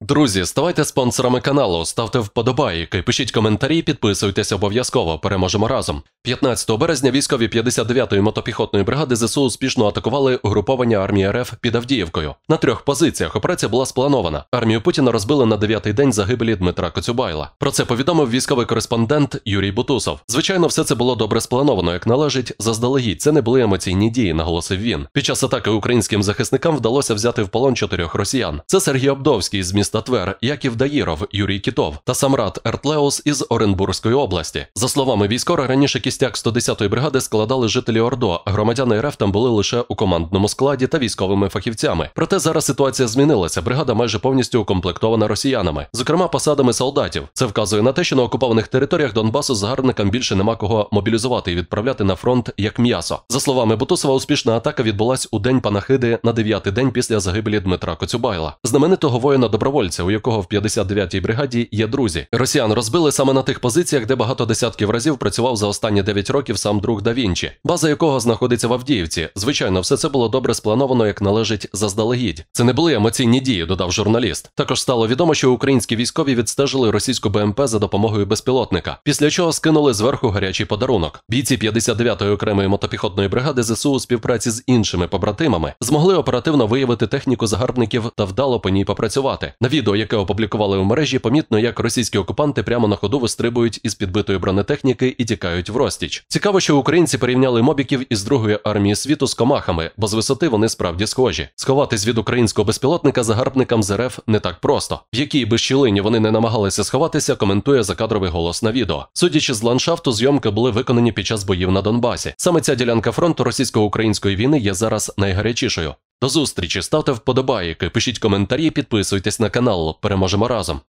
Друзі, ставайте спонсорами каналу, ставте вподобайки, пишіть коментарі, підписуйтесь обов'язково, переможемо разом. 15 березня військові 59-ї мотопіхотної бригади ЗСУ успішно атакували угруповання армії РФ під Авдіївкою. На 3 позиціях операція була спланована. Армію Путіна розбили на 9-й день загибелі Дмитра Коцюбайла. Про це повідомив військовий кореспондент Юрій Бутусов. Звичайно, все це було добре сплановано, як належить, заздалегідь. Це не були емоційні дії, наголосив він. Під час атаки українським захисникам вдалося взяти в полон 4 росіян. Це Сергій Обдовський з міста Твер, Яків Даїров, Юрій Кітов та Самрат Ертлеус із Оренбурзької області. За словами військова, раніше кістяк 110-ї бригади складали жителі Ордо, а громадяни РФ там були лише у командному складі та військовими фахівцями. Проте зараз ситуація змінилася, бригада майже повністю укомплектована росіянами, зокрема посадами солдатів. Це вказує на те, що на окупованих територіях Донбасу загарбникам більше нема кого мобілізувати і відправляти на фронт як м'ясо. За словами Бутусова, успішна атака відбулась у день панахиди на 9-й день після загибелі Дмитра Коцюбайла, знаменитого воїна-добровольця, у якого в 59-й бригаді є друзі. Росіян розбили саме на тих позиціях, де багато десятків разів працював за останні 9 років сам друг Да Вінчі, база якого знаходиться в Авдіївці. Звичайно, все це було добре сплановано, як належить, заздалегідь. Це не були емоційні дії, додав журналіст. Також стало відомо, що українські військові відстежили російську БМП за допомогою безпілотника, після чого скинули зверху гарячий подарунок. Бійці 59-ї окремої мотопіхотної бригади ЗСУ у співпраці з іншими побратимами змогли оперативно виявити техніку загарбників та вдало по ній попрацювати. На відео, яке опублікували у мережі, помітно, як російські окупанти прямо на ходу вистрибують із підбитої бронетехніки і тікають в розтіч. Цікаво, що українці порівняли мобіків із Другої армії світу з комахами, бо з висоти вони справді схожі. Сховатись від українського безпілотника загарбникам з РФ не так просто. В якій би щілині вони не намагалися сховатися, коментує закадровий голос на відео. Судячи з ландшафту, зйомки були виконані під час боїв на Донбасі. Саме ця ділянка фронту російсько-української війни є зараз найгарячішою. До зустрічі, ставте вподобайки, пишіть коментарі, підписуйтесь на канал, переможемо разом.